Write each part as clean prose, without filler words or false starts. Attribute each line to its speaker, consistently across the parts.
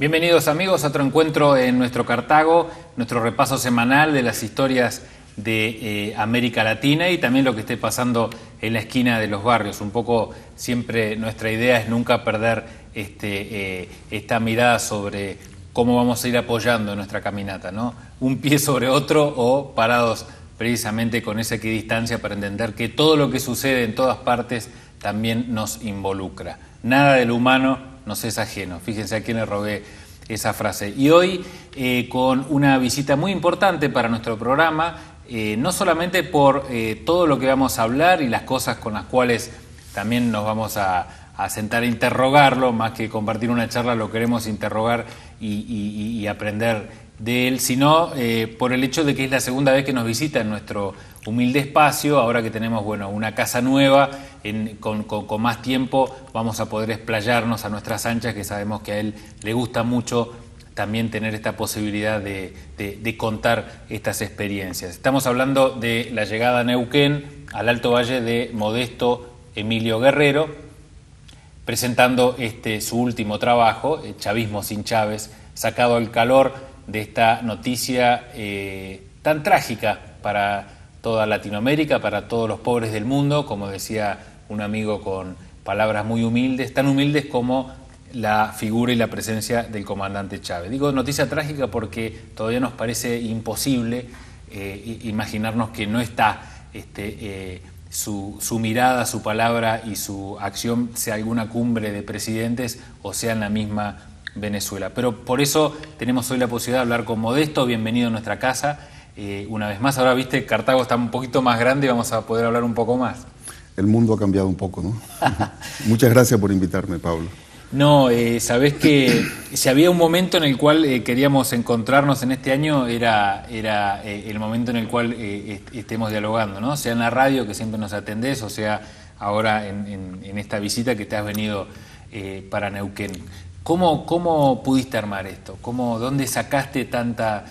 Speaker 1: Bienvenidos amigos a otro encuentro en nuestro Cartago, nuestro repaso semanal de las historias de América Latina y también lo que esté pasando en la esquina de los barrios. Un poco siempre nuestra idea es nunca perder esta mirada sobre cómo vamos a ir apoyando nuestra caminata, ¿no? Un pie sobre otro o parados precisamente con esa equidistancia para entender que todo lo que sucede en todas partes también nos involucra. Nada del humano nos es ajeno. Fíjense a quién le robé esa frase. Y hoy con una visita muy importante para nuestro programa, no solamente por todo lo que vamos a hablar y las cosas con las cuales también nos vamos a sentar a interrogarlo, más que compartir una charla, lo queremos interrogar y aprender de él, sino por el hecho de que es la segunda vez que nos visita en nuestro humilde espacio. Ahora que tenemos una casa nueva, con más tiempo, vamos a poder explayarnos a nuestras anchas, que sabemos que a él le gusta mucho también tener esta posibilidad de contar estas experiencias. Estamos hablando de la llegada a Neuquén, al Alto Valle, de Modesto Emilio Guerrero, presentando su último trabajo, Chavismo sin Chávez, sacado al calor de esta noticia tan trágica para toda Latinoamérica, para todos los pobres del mundo, como decía un amigo con palabras muy humildes, tan humildes como la figura y la presencia del comandante Chávez. Digo noticia trágica porque todavía nos parece imposible imaginarnos que no está su mirada, su palabra y su acción, sea alguna cumbre de presidentes o sea en la misma Venezuela. Pero por eso tenemos hoy la posibilidad de hablar con Modesto. Bienvenido a nuestra casa. Una vez más, ahora viste, Cartago está un poquito más grande y vamos a poder hablar un poco más.
Speaker 2: El mundo ha cambiado un poco, ¿no? Muchas gracias por invitarme, Pablo.
Speaker 1: No, sabés que si había un momento en el cual queríamos encontrarnos en este año, era el momento en el cual estemos dialogando, ¿no? Sea en la radio, que siempre nos atendés, o sea ahora en esta visita que te has venido para Neuquén. ¿Cómo pudiste armar esto? ¿Dónde sacaste tanta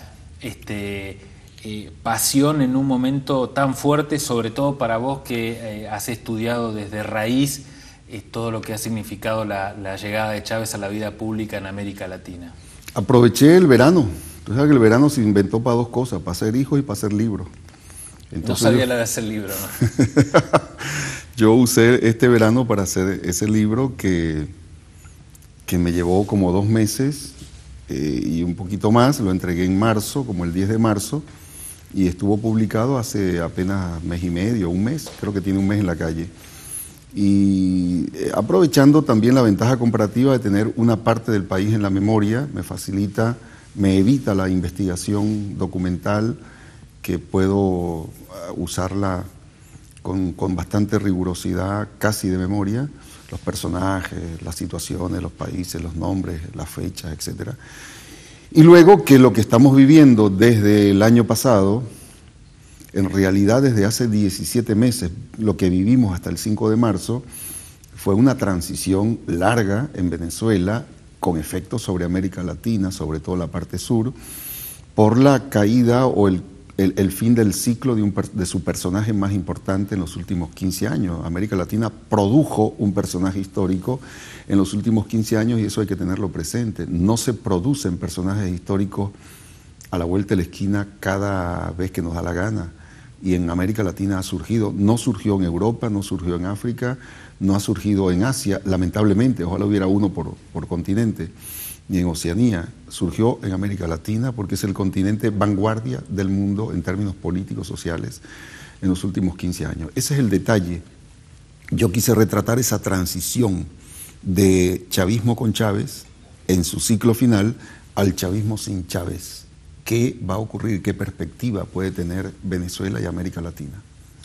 Speaker 1: pasión en un momento tan fuerte, sobre todo para vos que has estudiado desde raíz todo lo que ha significado la llegada de Chávez a la vida pública en América Latina?
Speaker 2: Aproveché el verano. Tú sabes que el verano se inventó para dos cosas, para hacer hijos y para hacer libros.
Speaker 1: Entonces, no sabía la de hacer libro, ¿no?
Speaker 2: Yo usé este verano para hacer ese libro que me llevó como 2 meses y un poquito más. Lo entregué en marzo, como el 10 de marzo, y estuvo publicado hace apenas mes y medio, un mes, creo que tiene un mes en la calle. Y aprovechando también la ventaja comparativa de tener una parte del país en la memoria, me evita la investigación documental, que puedo usarla con bastante rigurosidad, casi de memoria, los personajes, las situaciones, los países, los nombres, las fechas, etc. Y luego que lo que estamos viviendo desde el año pasado, en realidad desde hace 17 meses, lo que vivimos hasta el 5 de marzo, fue una transición larga en Venezuela, con efectos sobre América Latina, sobre todo la parte sur, por la caída o el fin del ciclo de su personaje más importante en los últimos 15 años. América Latina produjo un personaje histórico en los últimos 15 años y eso hay que tenerlo presente. No se producen personajes históricos a la vuelta de la esquina cada vez que nos da la gana. Y en América Latina ha surgido, no surgió en Europa, no surgió en África, no ha surgido en Asia, lamentablemente, ojalá hubiera uno por continente, ni en Oceanía. Surgió en América Latina porque es el continente vanguardia del mundo en términos políticos, sociales, en los últimos 15 años. Ese es el detalle. Yo quise retratar esa transición de chavismo con Chávez en su ciclo final al chavismo sin Chávez. ¿Qué va a ocurrir? ¿Qué perspectiva puede tener Venezuela y América Latina?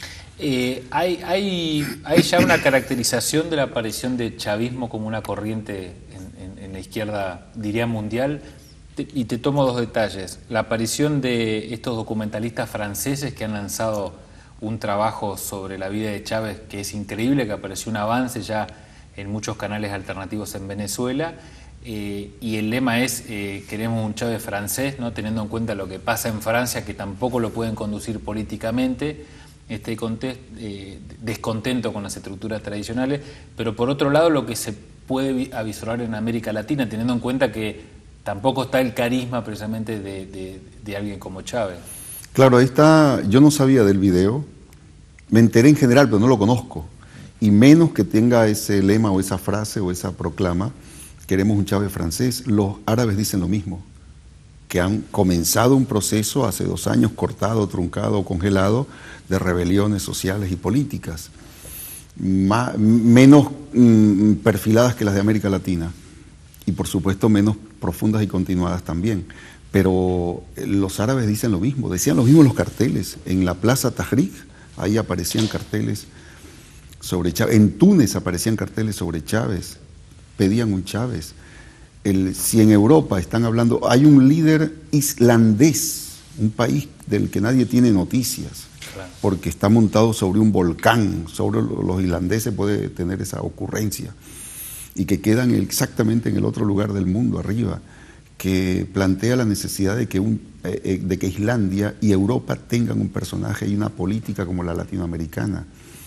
Speaker 1: Hay ya una caracterización de la aparición de chavismo como una corriente en la izquierda, diría mundial, y te tomo 2 detalles. La aparición de estos documentalistas franceses que han lanzado un trabajo sobre la vida de Chávez que es increíble, que apareció un avance ya en muchos canales alternativos en Venezuela, y el lema es queremos un Chávez francés, ¿no? Teniendo en cuenta lo que pasa en Francia, que tampoco lo pueden conducir políticamente, descontento con las estructuras tradicionales, pero por otro lado lo que se puede avisorar en América Latina, teniendo en cuenta que tampoco está el carisma precisamente de alguien como Chávez.
Speaker 2: Claro, ahí está, yo no sabía del video, me enteré en general, pero no lo conozco, y menos que tenga ese lema o esa frase o esa proclama, queremos un Chávez francés. Los árabes dicen lo mismo, que han comenzado un proceso hace 2 años cortado, truncado, congelado, de rebeliones sociales y políticas, menos perfiladas que las de América Latina, y por supuesto menos profundas y continuadas también. Pero los árabes dicen lo mismo, decían lo mismo los carteles. En la Plaza Tahrir, ahí aparecían carteles sobre Chávez. En Túnez aparecían carteles sobre Chávez, pedían un Chávez. Si en Europa están hablando, hay un líder islandés, un país del que nadie tiene noticias, claro, porque está montado sobre un volcán. Sobre los islandeses puede tener esa ocurrencia, y que quedan exactamente en el otro lugar del mundo, arriba, que plantea la necesidad de que Islandia y Europa tengan un personaje y una política como la latinoamericana.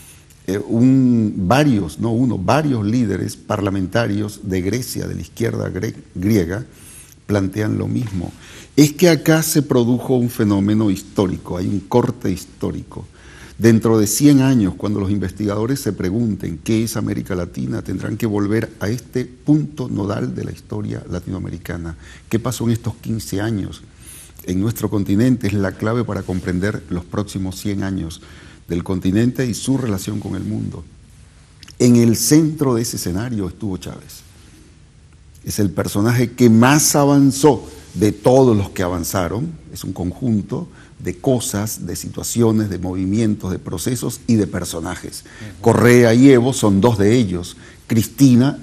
Speaker 2: Varios líderes parlamentarios de Grecia, de la izquierda griega, plantean lo mismo. Es que acá se produjo un fenómeno histórico, hay un corte histórico. Dentro de 100 años, cuando los investigadores se pregunten qué es América Latina, tendrán que volver a este punto nodal de la historia latinoamericana. ¿Qué pasó en estos 15 años en nuestro continente? Es la clave para comprender los próximos 100 años del continente y su relación con el mundo. En el centro de ese escenario estuvo Chávez. Es el personaje que más avanzó de todos los que avanzaron. Es un conjunto de cosas, de situaciones, de movimientos, de procesos y de personajes. Correa y Evo son 2 de ellos. Cristina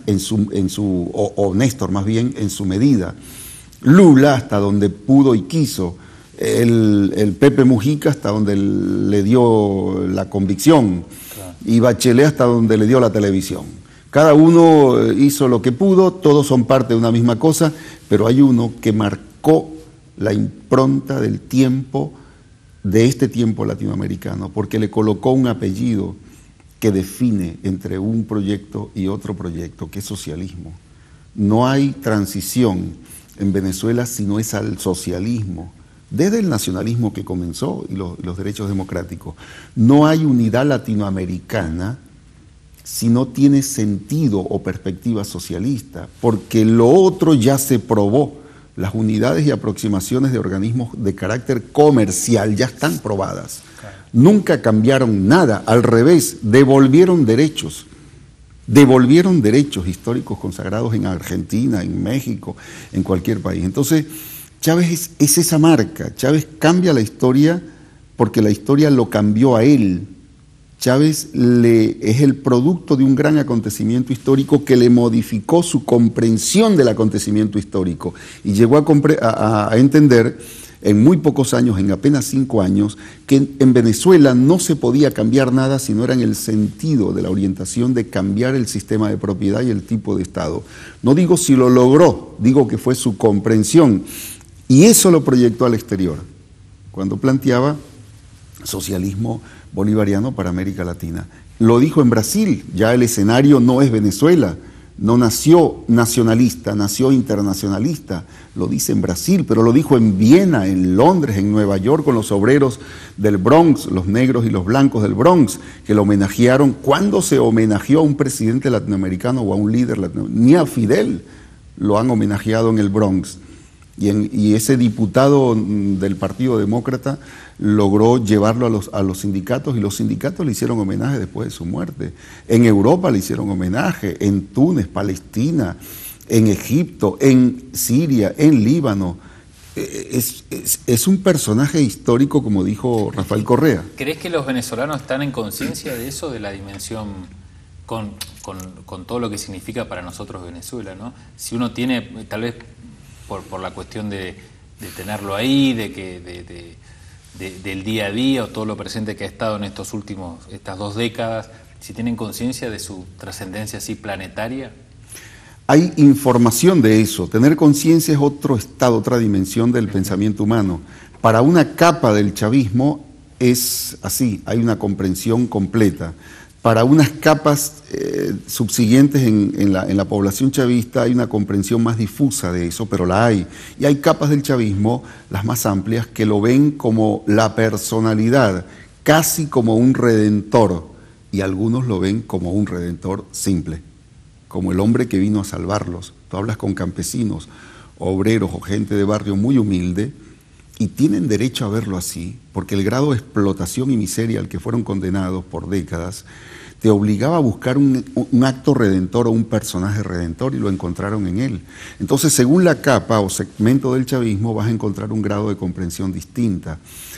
Speaker 2: o Néstor más bien, en su medida. Lula hasta donde pudo y quiso. El Pepe Mujica hasta donde le dio la convicción. Claro. Y Bachelet hasta donde le dio la televisión. Cada uno hizo lo que pudo, todos son parte de una misma cosa, pero hay uno que marcó la impronta del tiempo, de este tiempo latinoamericano, porque le colocó un apellido que define entre un proyecto y otro proyecto, que es socialismo. No hay transición en Venezuela si no es al socialismo, desde el nacionalismo que comenzó y los derechos democráticos. No hay unidad latinoamericana si no tiene sentido o perspectiva socialista, porque lo otro ya se probó. Las unidades y aproximaciones de organismos de carácter comercial ya están probadas. Claro. Nunca cambiaron nada, al revés, devolvieron derechos históricos consagrados en Argentina, en México, en cualquier país. Entonces, Chávez es esa marca. Chávez cambia la historia porque la historia lo cambió a él. Chávez es el producto de un gran acontecimiento histórico que le modificó su comprensión del acontecimiento histórico y llegó a entender en muy pocos años, en apenas 5 años, que en Venezuela no se podía cambiar nada si no era en el sentido de la orientación de cambiar el sistema de propiedad y el tipo de Estado. No digo si lo logró, digo que fue su comprensión, y eso lo proyectó al exterior, cuando planteaba socialismo bolivariano para América Latina. Lo dijo en Brasil, ya el escenario no es Venezuela, no nació nacionalista, nació internacionalista, lo dice en Brasil, pero lo dijo en Viena, en Londres, en Nueva York, con los obreros del Bronx, los negros y los blancos del Bronx, que lo homenajearon. ¿Cuándo se homenajeó a un presidente latinoamericano o a un líder latinoamericano? Ni a Fidel lo han homenajeado en el Bronx. Y ese diputado del Partido Demócrata logró llevarlo a los sindicatos, y los sindicatos le hicieron homenaje después de su muerte. En Europa le hicieron homenaje, en Túnez, Palestina, en Egipto, en Siria, en Líbano. Es un personaje histórico, como dijo Rafael Correa.
Speaker 1: ¿Crees que los venezolanos están en conciencia de eso, de la dimensión con todo lo que significa para nosotros Venezuela, ¿no? Si uno tiene, tal vez por la cuestión de tenerlo ahí, del día a día o todo lo presente que ha estado en estas 2 décadas, si tienen conciencia de su trascendencia así planetaria.
Speaker 2: Hay información de eso. Tener conciencia es otro estado, otra dimensión del pensamiento humano. Para una capa del chavismo es así, hay una comprensión completa. para unas capas subsiguientes en la población chavista hay una comprensión más difusa de eso, pero la hay. Y hay capas del chavismo, las más amplias, que lo ven como la personalidad, casi como un redentor, y algunos lo ven como un redentor simple, como el hombre que vino a salvarlos. Tú hablas con campesinos, obreros o gente de barrio muy humilde, y tienen derecho a verlo así, porque el grado de explotación y miseria al que fueron condenados por décadas te obligaba a buscar un acto redentor o un personaje redentor, y lo encontraron en él. Entonces, según la capa o segmento del chavismo, vas a encontrar un grado de comprensión distinta.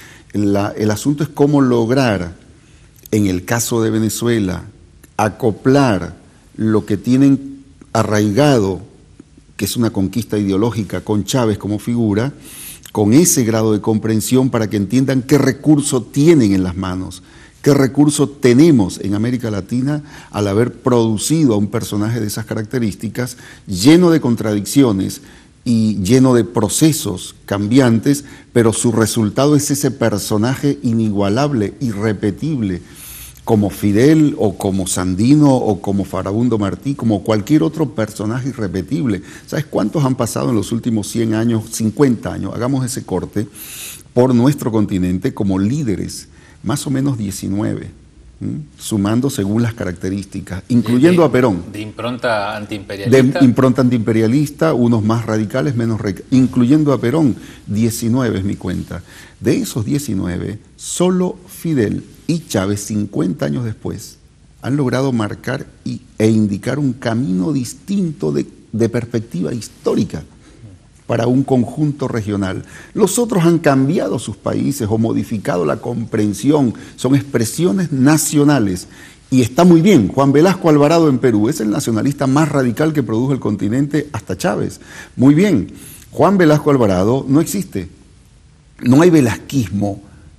Speaker 2: El asunto es cómo lograr, en el caso de Venezuela, acoplar lo que tienen arraigado, que es una conquista ideológica, con Chávez como figura, con ese grado de comprensión, para que entiendan qué recurso tienen en las manos, qué recurso tenemos en América Latina al haber producido a un personaje de esas características, lleno de contradicciones y lleno de procesos cambiantes, pero su resultado es ese personaje inigualable, irrepetible, como Fidel o como Sandino o como Farabundo Martí, como cualquier otro personaje irrepetible. ¿Sabes cuántos han pasado en los últimos 100 años, 50 años? Hagamos ese corte por nuestro continente como líderes, más o menos 19, sumando según las características, incluyendo a Perón.
Speaker 1: ¿De impronta antiimperialista?
Speaker 2: De impronta antiimperialista, unos más radicales, menos radicales, incluyendo a Perón, 19 es mi cuenta. De esos 19, solo Fidel y Chávez, 50 años después, han logrado marcar e indicar un camino distinto de perspectiva histórica para un conjunto regional. Los otros han cambiado sus países o modificado la comprensión, son expresiones nacionales. Y está muy bien. Juan Velasco Alvarado en Perú es el nacionalista más radical que produjo el continente hasta Chávez. Muy bien. Juan Velasco Alvarado no existe. No hay velasquismo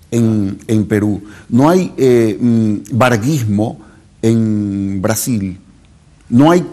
Speaker 2: en Perú. No hay varguismo en Brasil. No hay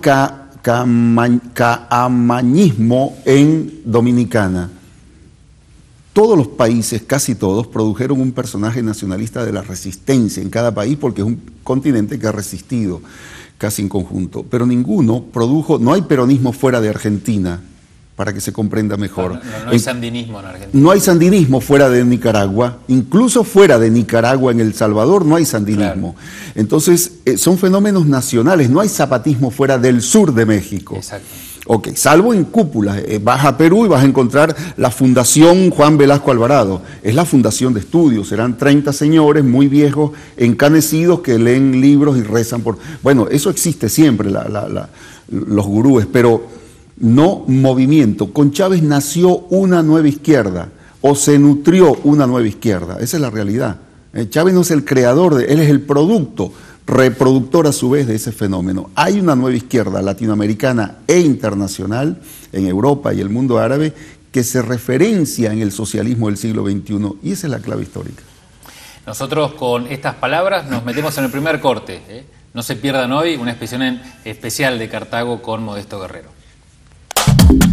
Speaker 2: caamañismo en Dominicana. Todos los países, casi todos, produjeron un personaje nacionalista de la resistencia en cada país, porque es un continente que ha resistido casi en conjunto. Pero ninguno produjo, no hay peronismo fuera de Argentina, para que se comprenda mejor.
Speaker 1: No hay sandinismo en Argentina.
Speaker 2: No hay sandinismo fuera de Nicaragua, incluso fuera de Nicaragua, en El Salvador, no hay sandinismo. Claro. Entonces, son fenómenos nacionales, no hay zapatismo fuera del sur de México.
Speaker 1: Exacto.
Speaker 2: Ok, salvo en cúpulas. Vas a Perú y vas a encontrar la Fundación Juan Velasco Alvarado. Es la fundación de estudios. Serán 30 señores muy viejos, encanecidos, que leen libros y rezan por... Bueno, eso existe siempre, los gurúes, pero no movimiento. Con Chávez nació una nueva izquierda, o se nutrió una nueva izquierda. Esa es la realidad. Chávez no es el creador, él es el producto, reproductor a su vez de ese fenómeno. Hay una nueva izquierda latinoamericana e internacional en Europa y el mundo árabe que se referencia en el socialismo del siglo XXI, y esa es la clave histórica.
Speaker 1: Nosotros con estas palabras nos metemos en el primer corte. No se pierdan hoy una especial de Cartago con Modesto Guerrero.